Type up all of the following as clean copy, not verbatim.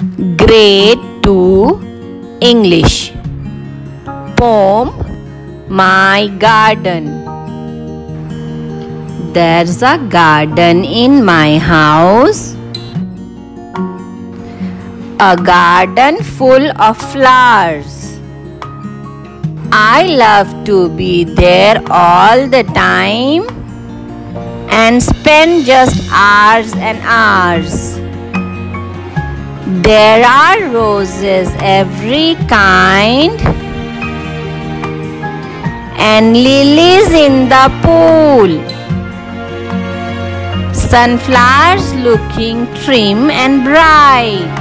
Grade 2 English. Poem My Garden. There's a garden in my house, a garden full of flowers. I love to be there all the time and spend just hours and hours. There are roses every kind and lilies in the pool. Sunflowers looking trim and bright,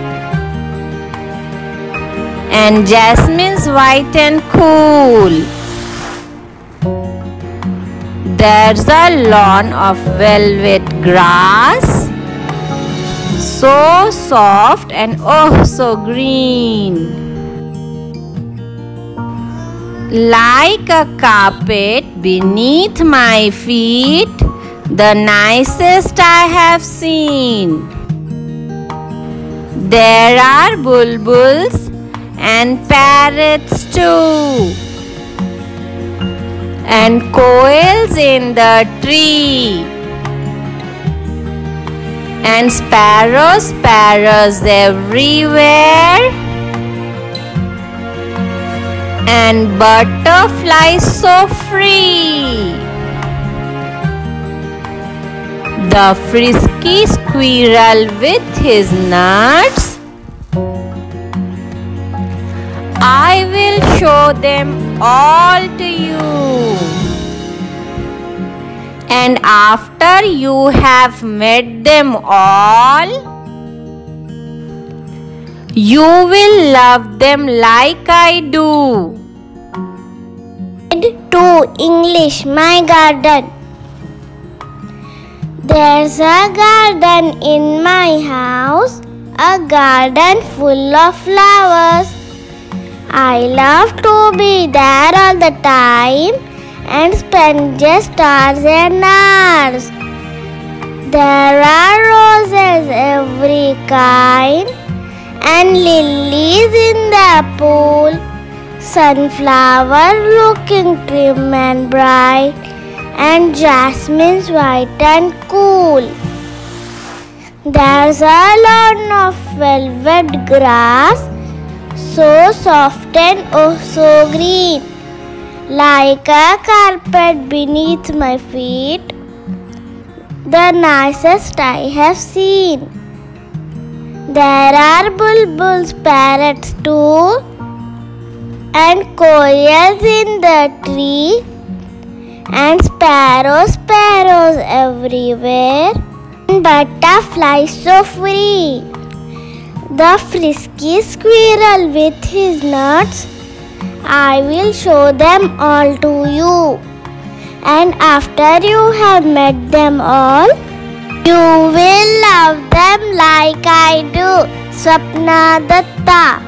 and jasmines white and cool. There's a lawn of velvet grass, so soft and oh so green. Like a carpet beneath my feet, the nicest I have seen. There are bulbuls and parrots too, and Goyals in the tree, and sparrows everywhere, and butterflies so free. The frisky squirrel with his nuts, I will show them all to you. And after you have met them all, you will love them like I do. Grade 2 English My Garden. There's a garden in my house, a garden full of flowers. I love to be there all the time and spend just hours and hours. There are roses every kind and lilies in the pool, sunflower looking trim and bright, and jasmines white and cool. There's a lawn of velvet grass, so soft and oh so green. Like a carpet beneath my feet, the nicest I have seen. There are bulbuls, parrots too, and Goyals in the tree, and sparrows everywhere, and butterflies so free. The frisky squirrel with his nuts, I will show them all to you. And after you have met them all, you will love them like I do. Swapna Datta.